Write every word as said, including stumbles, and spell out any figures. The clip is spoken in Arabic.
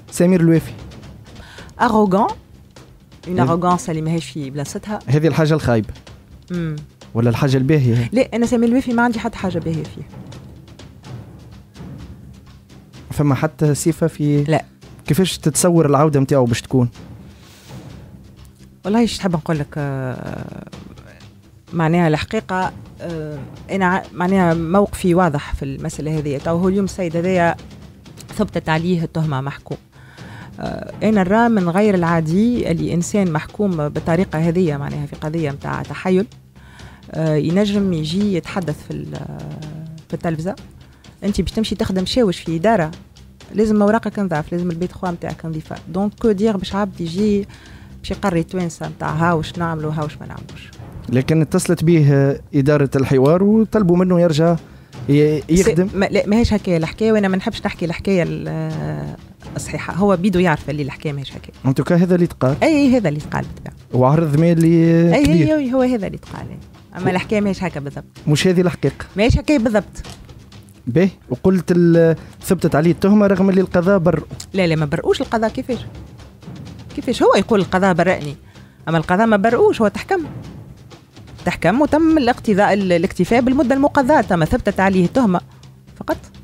سمير الوافي اغوغون اون اغوغونس اللي ماهيش في بلاصتها. هذه الحاجه الخايبه امم ولا الحاجه الباهيه؟ لا انا سمير الوافي ما عندي حتى حاجه باهيه فيه. فما حتى صفه في؟ لا. كيفاش تتصور العوده نتاعو باش تكون؟ والله ايش تحب نقول لك، معناها الحقيقه انا معناها موقفي واضح في المساله هذه. تو هو اليوم السيد هذايا ثبتت عليه التهمه محكوم. انا نرى من غير العادي اللي انسان محكوم بالطريقه هذه معناها في قضيه نتاع تحيل ينجم يجي يتحدث في في التلفزه. انت باش تمشي تخدم شاوش في اداره لازم اوراقك نظاف، لازم البيت خوا نتاعك نظيفه. دونك كو دير باش عبد يجي باش يقري توانسه نتاع ها واش نعملوا ها واش ما نعملوش. لكن اتصلت به اداره الحوار وطلبوا منه يرجع يخدم. ما لا ماهيش هكايا الحكايه، وانا ما نحبش نحكي الحكايه الصحيحه. هو بيدو يعرف اللي الحكايه ماهيش هكايا. ان توكا هذا اللي تقال. اي هذا اللي تقال بالطبع. وعرض مالي أي كبير. اي هو هذا اللي تقال. اما الحكايه ماهيش هكا بالضبط. مش هذه الحقيقه. ماهيش هكايا بالضبط. باهي وقلت ثبتت عليه التهمه رغم اللي القضاء بر. لا لا ما برؤوش القضاء. كيفاش كيفاش هو يقول القضاء برأني، اما القضاء ما برؤوش. هو تحكم تحكم وتم الاقتضاء الاكتفاء بالمده المقضاه، ما ثبتت عليه التهمه فقط.